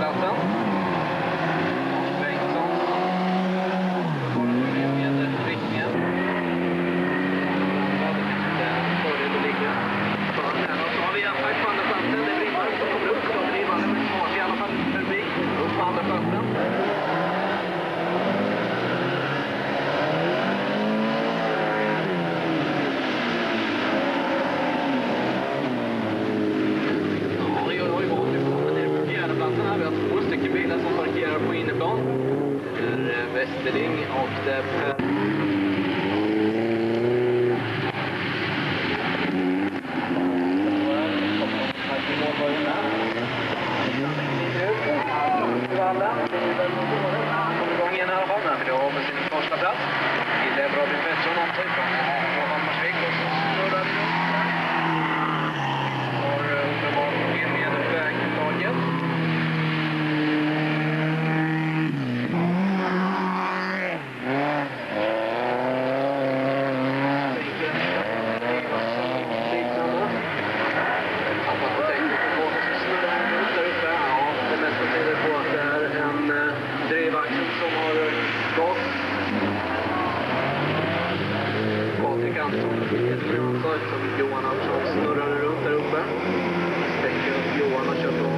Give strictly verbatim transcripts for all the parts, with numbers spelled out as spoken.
platsen. Bengtsson. Bara problem med riktningen. Det kanske inte är en fördel att ligga för den. Och så har vi Jaffak på andra platsen. Det är Brimmar som kommer upp. Så blir man väl smart i alla fall förbi. Upp på andra platsen. Vi har två stycken bilar som parkerar på inneplan. Det är Westerling och det är Per. Omgången här har man då med sin första plats. Det är Robin Pettersson om sig från Hammarsvik och så snurrar vi upp. Har uppenbart problem med vägtaget. Som Johan Andersson snurrar runt där uppe. Stäcker upp Johan och kör på.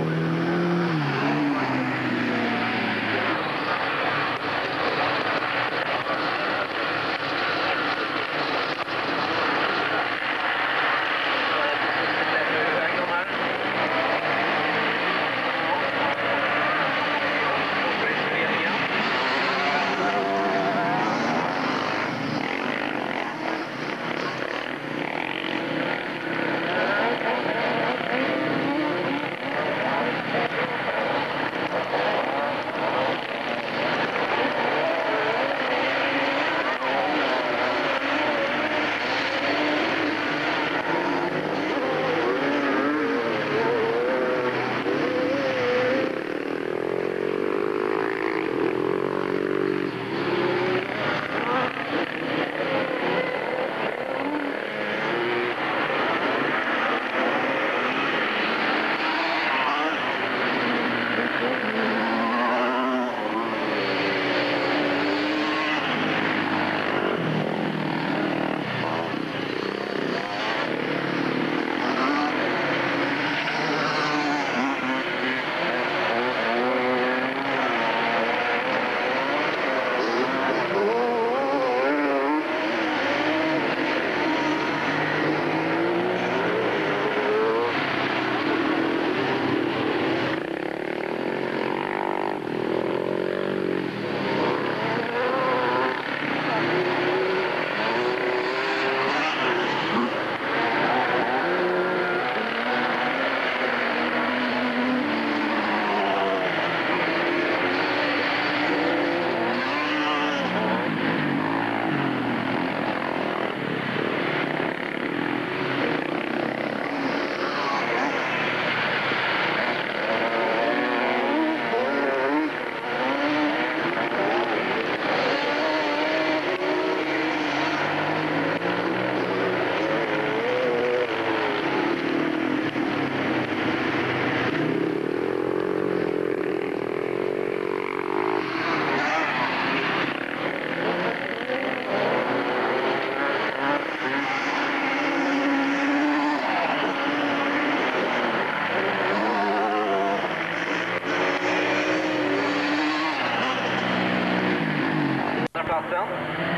Platsen.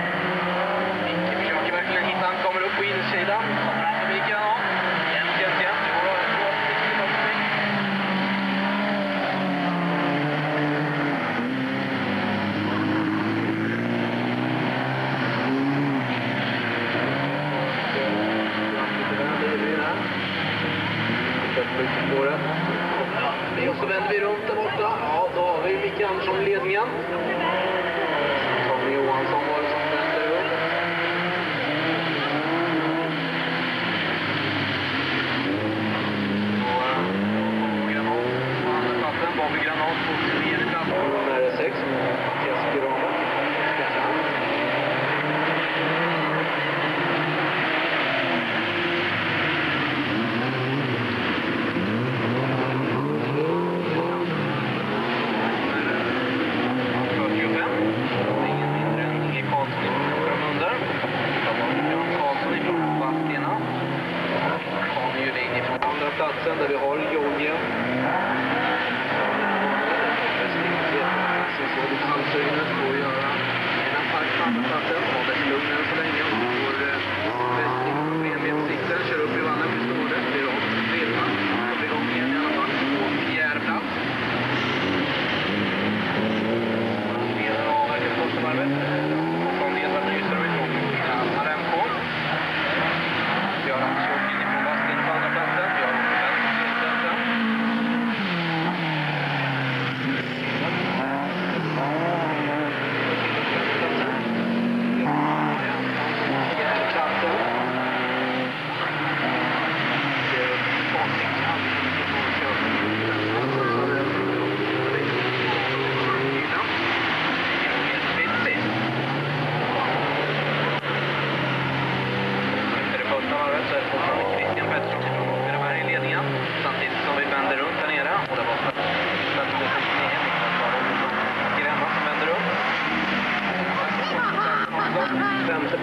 Micke försöker verkligen hitta, han kommer upp på insidan. Så viker han av. Jämt, jämt, jämt. Det går att få riktigt upp sig. Och så vänder vi runt där borta. Ja, då har vi Micke Andersson i ledningen. Johansson var det som vände upp. Och Granat på andra platsen. Bobby Granat på tredje platsen. Nummer sex. Jesper Granat.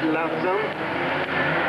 lassen.